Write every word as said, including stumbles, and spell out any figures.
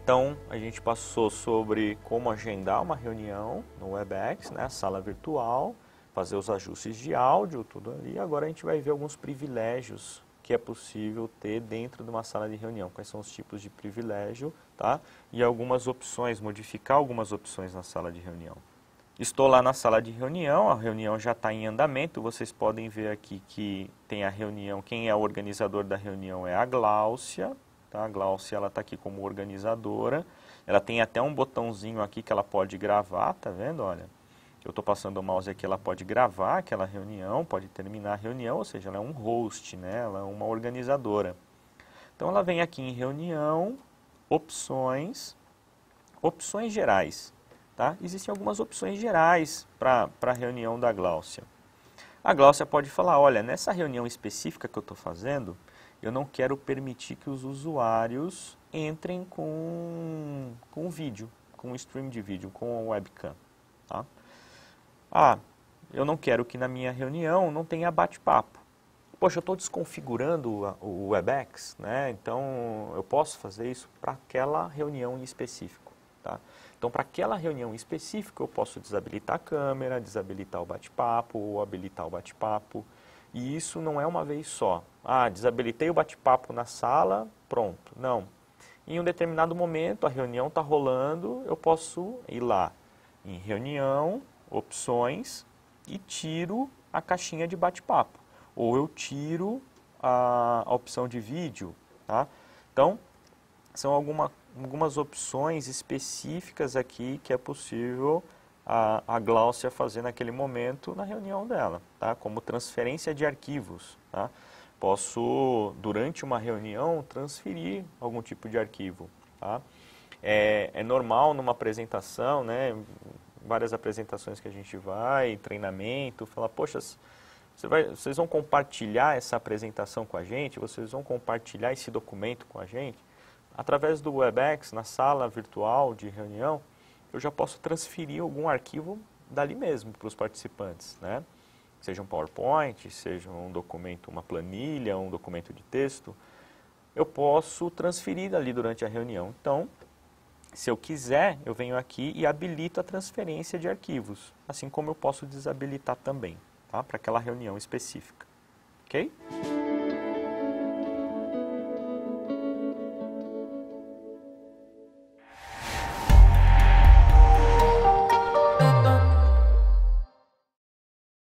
Então, a gente passou sobre como agendar uma reunião no Webex, né, sala virtual, fazer os ajustes de áudio, tudo ali. Agora a gente vai ver alguns privilégios que é possível ter dentro de uma sala de reunião. Quais são os tipos de privilégio, tá? E algumas opções, modificar algumas opções na sala de reunião. Estou lá na sala de reunião, a reunião já está em andamento. Vocês podem ver aqui que tem a reunião, quem é o organizador da reunião é a Gláucia. Tá? A Gláucia está aqui como organizadora. Ela tem até um botãozinho aqui que ela pode gravar, tá vendo? Olha, eu estou passando o mouse aqui, ela pode gravar aquela reunião, pode terminar a reunião, ou seja, ela é um host, né? Ela é uma organizadora. Então ela vem aqui em reunião, opções, opções gerais. Tá? Existem algumas opções gerais para a reunião da Gláucia. A Gláucia pode falar, olha, nessa reunião específica que eu estou fazendo, eu não quero permitir que os usuários entrem com, com vídeo, com o stream de vídeo, com o webcam. Tá? Ah, eu não quero que na minha reunião não tenha bate-papo. Poxa, eu estou desconfigurando o Webex, né? Então eu posso fazer isso para aquela reunião em específico. Tá? Então, para aquela reunião específica, eu posso desabilitar a câmera, desabilitar o bate-papo ou habilitar o bate-papo. E isso não é uma vez só. Ah, desabilitei o bate-papo na sala, pronto. Não. Em um determinado momento, a reunião está rolando, eu posso ir lá em reunião, opções e tiro a caixinha de bate-papo. Ou eu tiro a, a opção de vídeo. Tá? Então, são alguma, algumas opções específicas aqui que é possível a, a Gláucia fazer naquele momento na reunião dela, tá? Como transferência de arquivos. Tá? Posso, durante uma reunião, transferir algum tipo de arquivo. Tá? É, é normal numa apresentação, né? Várias apresentações que a gente vai, treinamento, falar, poxa, você vai, vocês vão compartilhar essa apresentação com a gente, vocês vão compartilhar esse documento com a gente. Através do Webex, na sala virtual de reunião, eu já posso transferir algum arquivo dali mesmo para os participantes, né? Seja um PowerPoint, seja um documento, uma planilha, um documento de texto, eu posso transferir dali durante a reunião. Então, se eu quiser, eu venho aqui e habilito a transferência de arquivos, assim como eu posso desabilitar também, tá? Para aquela reunião específica, ok?